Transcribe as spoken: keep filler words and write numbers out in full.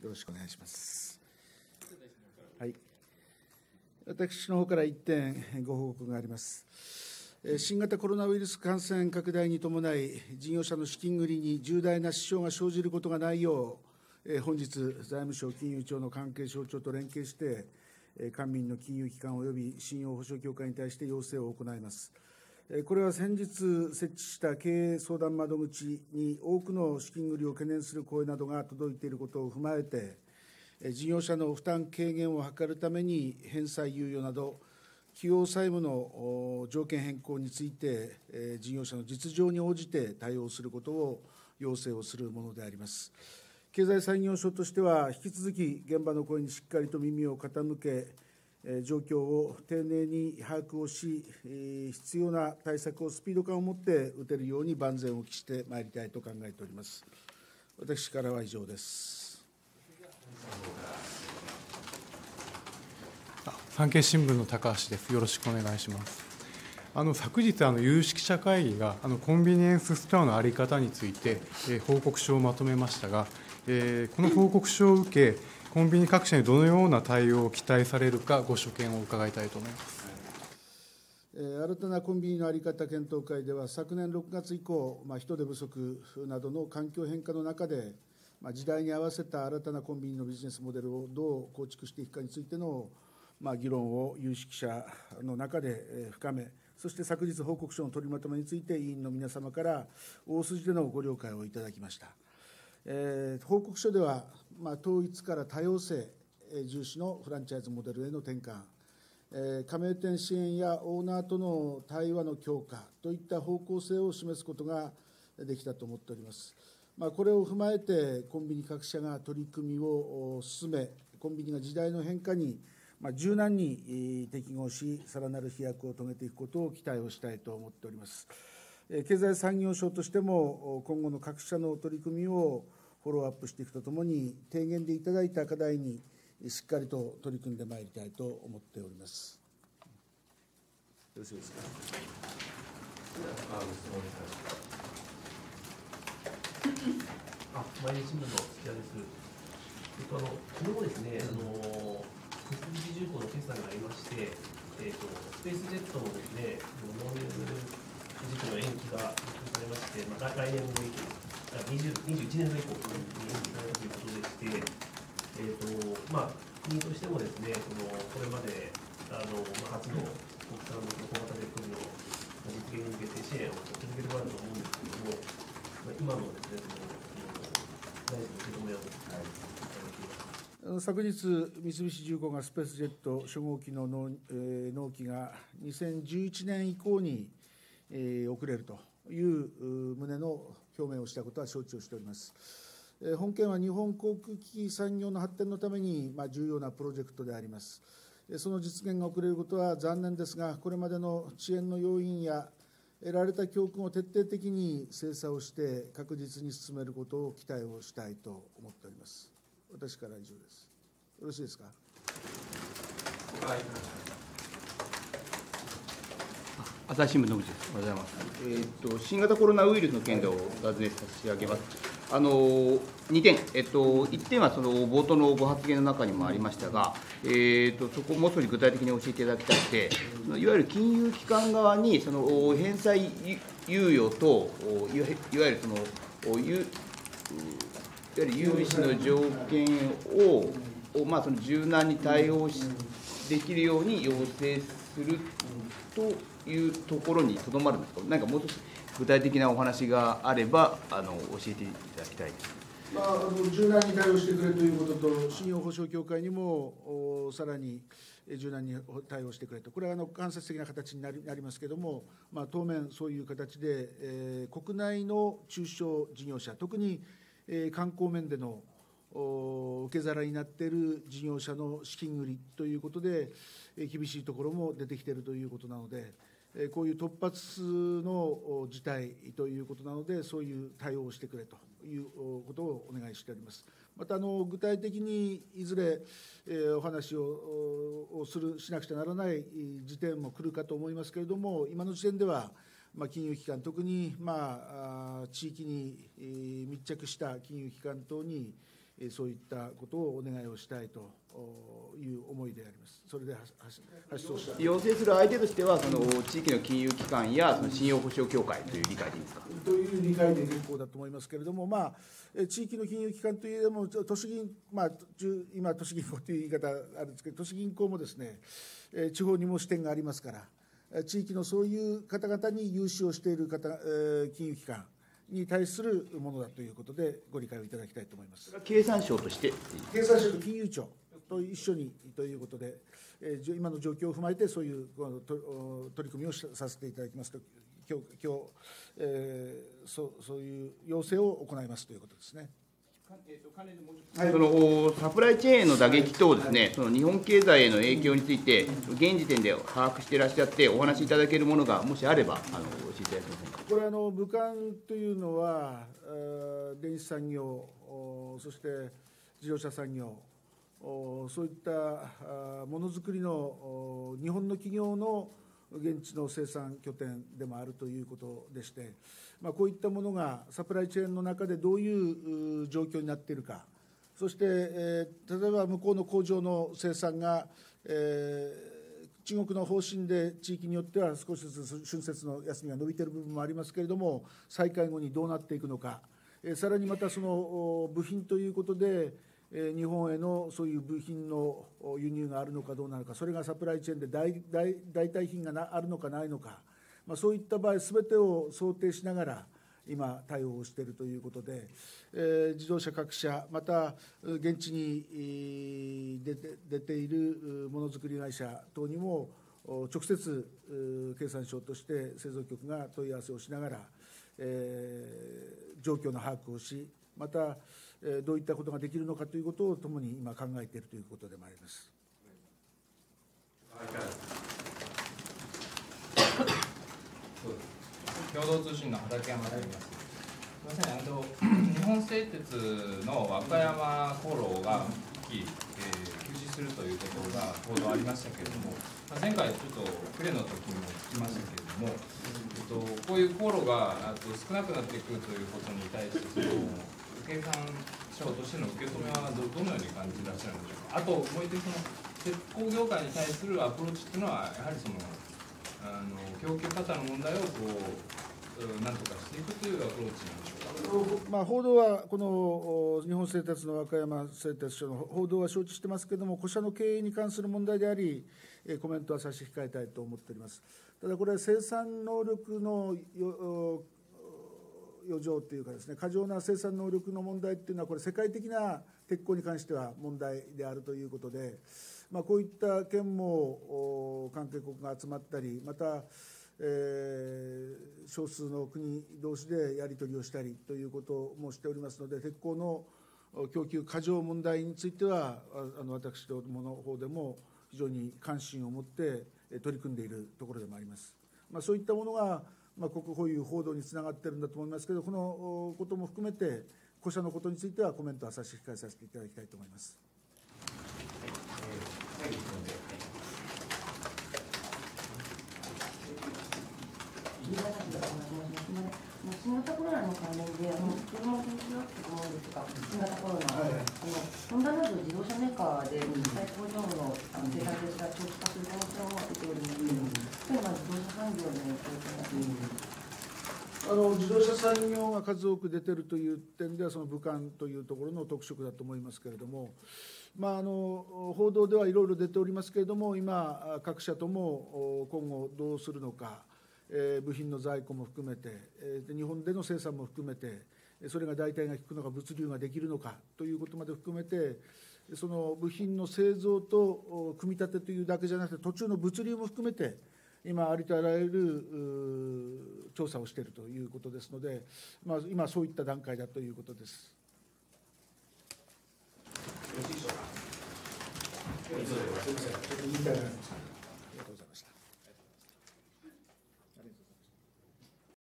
よろしくお願いします。はい、私の方からいってんご報告があります。新型コロナウイルス感染拡大に伴い、事業者の資金繰りに重大な支障が生じることがないよう、本日、財務省金融庁の関係省庁と連携して、官民の金融機関及び信用保証協会に対して要請を行います。これは先日設置した経営相談窓口に多くの資金繰りを懸念する声などが届いていることを踏まえて、事業者の負担軽減を図るために返済猶予など、企業債務の条件変更について、事業者の実情に応じて対応することを要請をするものであります。経済産業省としては、引き続き現場の声にしっかりと耳を傾け、状況を丁寧に把握をし、必要な対策をスピード感を持って打てるように万全を期してまいりたいと考えております。私からは以上です。 産経新聞の高橋です。よろしくお願いします。あの昨日、あの有識者会議があのコンビニエンスストアの在り方について、えー、報告書をまとめましたが、えー、この報告書を受け、コンビニ各社にどのような対応を期待されるか、ご所見を伺いたいと思います。 新たなコンビニの在り方検討会では、昨年ろくがつ以降、まあ、人手不足などの環境変化の中で、まあ、時代に合わせた新たなコンビニのビジネスモデルをどう構築していくかについての、まあ、議論を有識者の中で深め、そして昨日、報告書の取りまとめについて、委員の皆様から大筋でのご了解をいただきました。えー、報告書では、まあ、統一から多様性重視のフランチャイズモデルへの転換、えー、加盟店支援やオーナーとの対話の強化といった方向性を示すことができたと思っております。まあ、これを踏まえて、コンビニ各社が取り組みを進め、コンビニが時代の変化にまあ柔軟に適合し、さらなる飛躍を遂げていくことを期待をしたいと思っております。経済産業省としても、今後の各社の取り組みをフォローアップしていくとともに、提言でいただいた課題にしっかりと取り組んでまいりたいと思っております。よろしいですか。 あ、毎日新聞の土屋です。えっと、あの昨日ですね、あの三菱重工の決算がありまして、えーと、スペースジェットのですね、納入時期の延期が発表されまして、まあ、来年度以降、にじゅういちねんど以降に延期されたということでして、えーとまあ、国としてもですね、そのこれまであの、まあ、初の国産の小型ジェット機の実現に向けて支援を続けてもらうと思うんですけれども、まあ、今のですね、その大臣の受け止めをいただきます。 昨日、三菱重工がスペースジェット初号機の納、えー、納期がにせんじゅういちねん以降に、えー、遅れるという旨の表明をしたことは承知をしております。えー、本件は日本航空機産業の発展のために、まあ、重要なプロジェクトであります。その実現が遅れることは残念ですが、これまでの遅延の要因や得られた教訓を徹底的に精査をして確実に進めることを期待をしたいと思っております。私からは以上です。よろしいですか。 はい、朝日新聞の口です。おはようございます。えー、っと新型コロナウイルスの件でお尋ね差し上げます。あのにてん、えっと、いってんはその冒頭のご発言の中にもありましたが、えー、っとそこをもう少し具体的に教えていただきたくて、いわゆる金融機関側にその返済猶予と、いわゆるそのゆいわゆる融資の条件を、まあ、その柔軟に対応しできるように要請するというところにとどまるんですか。何かもう少し具体的なお話があればあの教えていただきたいです。 まあ、あの柔軟に対応してくれということと、信用保証協会にもさらに柔軟に対応してくれと、これはあの間接的な形になりなりますけれども、まあ、当面、そういう形で、えー、国内の中小事業者、特にえー、観光面での受け皿になっている事業者の資金繰りということで、えー、厳しいところも出てきているということなので、えー、こういう突発の事態ということなので、そういう対応をしてくれということをお願いしております。またあの具体的にいずれ、えー、お話ををするしなくちゃならない時点も来るかと思いますけれども、今の時点では、まあ、金融機関、特に、まあ、地域に密着した金融機関等にそういったことをお願いをしたいという思いであります。それで発送した要請する相手としては、その地域の金融機関やその信用保証協会という理解でいいですか。 という理解で結構だと思いますけれども、まあ、地域の金融機関といえども、都市銀、まあ、今、都市銀行という言い方あるんですけど、都市銀行もですね、地方にも支店がありますから、地域のそういう方々に融資をしている方、金融機関に対するものだということで、ご理解をいただきたいと思います。 経産省として、 経産省と金融庁と一緒にということで、えー、今の状況を踏まえて、そういう取り組みをさせていただきますと、今日、今日えー、そ, そういう要請を行いますということですね。 そのサプライチェーンの打撃等ですね、その日本経済への影響について、現時点で把握していらっしゃって、お話しいただけるものがもしあれば、あの教えていただけませんか。 これあの、武漢というのは、電子産業、そして自動車産業、そういったものづくりの日本の企業の現地の生産拠点でもあるということでして、まあ、こういったものがサプライチェーンの中でどういう状況になっているか、そして、えー、例えば向こうの工場の生産が、えー、中国の方針で地域によっては少しずつ春節の休みが伸びている部分もありますけれども、再開後にどうなっていくのか、えー、さらにまたその部品ということで、日本へのそういう部品の輸入があるのかどうなのか、それがサプライチェーンで 代, 代, 代替品がなあるのかないのか、まあ、そういった場合、すべてを想定しながら、今、対応をしているということで、えー、自動車各社、また現地に出 て, 出ているものづくり会社等にも、直接、経産省として製造局が問い合わせをしながら、えー、状況の把握をし、また、どういったことができるのかということをともに今考えているということでもあります。 共同通信の畠山と言います。すみません、あの日本製鉄の和歌山航路が一期、えー、休止するということが報道ありましたけれども、まあ、前回ちょっとクレの時にも聞きましたけれども、えっと、こういう航路があと少なくなってくるということに対してその経産省としての受け止めは ど, どのように感じていらっしゃるんでしょうか。あと、もう一点、その鉄鋼業界に対するアプローチというのは、やはりそのあの供給方の問題をこうなんとかしていくというアプローチなんでしょうか。 まあ、報道は、この日本製鉄の和歌山製鉄所の報道は承知してますけれども、こ社の経営に関する問題であり、コメントは差し控えたいと思っております。ただ、これは生産能力の余剰というかですね、過剰な生産能力の問題というのは、これ、世界的な鉄鋼に関しては問題であるということで、まあ、こういった件も関係国が集まったり、また、えー、少数の国同士でやり取りをしたりということもしておりますので、鉄鋼の供給過剰問題については、あの私どもの方でも非常に関心を持って取り組んでいるところでもあります。まあ、そういったものがまあ、国保有報道につながっているんだと思いますけれど、このことも含めて、こ社のことについてはコメントは差し控えさせていただきたいと思います。 新型コロナの関連で、あの先ほども研究だったと思うんですが、新型コロナ、はい、あのホンダなど自動車メーカーで最高上のあの生産性が長期化する可能性を出ておりますけれども、それは自動車産業の影響となっています。 あの自動車産業が数多く出ているという点では、その武漢というところの特色だと思いますけれども、まあ、あの報道ではいろいろ出ておりますけれども、今、各社とも今後どうするのか、えー、部品の在庫も含めて、えー、日本での生産も含めて、それが代替が効くのか、物流ができるのかということまで含めて、その部品の製造と組み立てというだけじゃなくて、途中の物流も含めて、今、ありとあらゆる調査をしているということですので、まあ、今、そういった段階だということです。 よろしいでしょうか。すみません、ちょっと言いたいな。